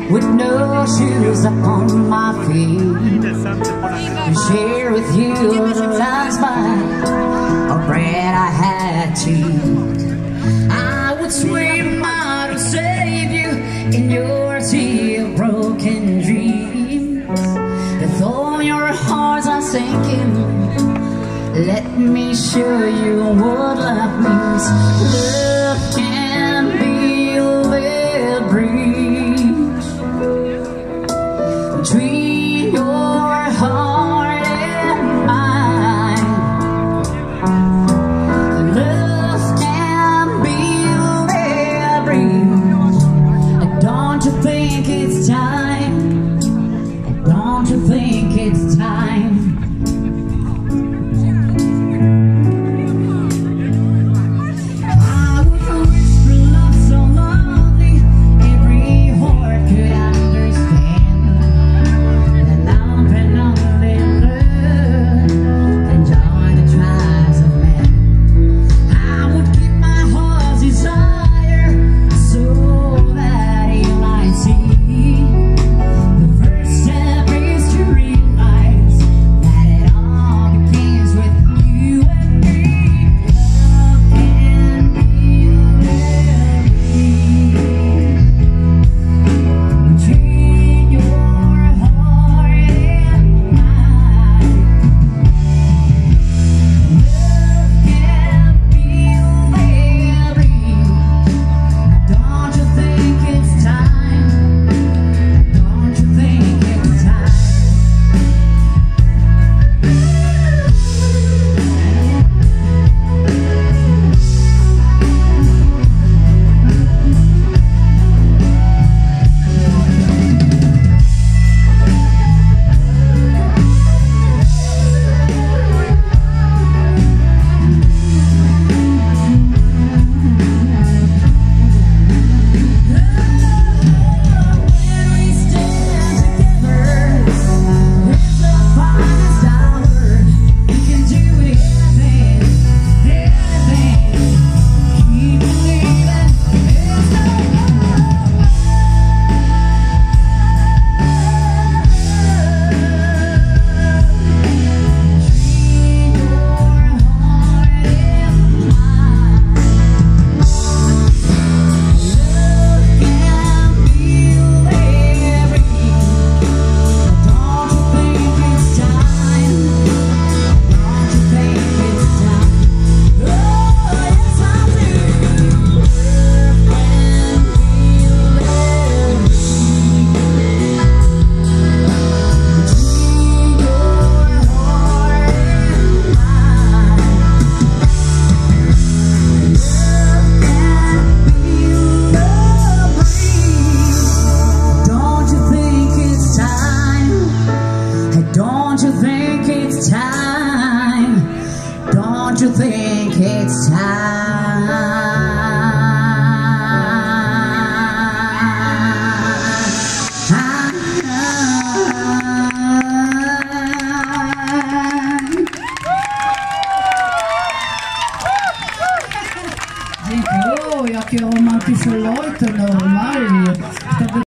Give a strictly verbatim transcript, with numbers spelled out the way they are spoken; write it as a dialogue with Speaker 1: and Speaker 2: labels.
Speaker 1: with no shoes upon my feet, to share with you the last bite of bread I had to eat. I would swim out to save you in your sea of broken dreams. If all your hearts are sinking, let me show you what love means. Love can build a bridge between your heart and mine. Love can build a bridge. Don't you think it's time? Don't you think it's time? Don't you think it's time? Don't you think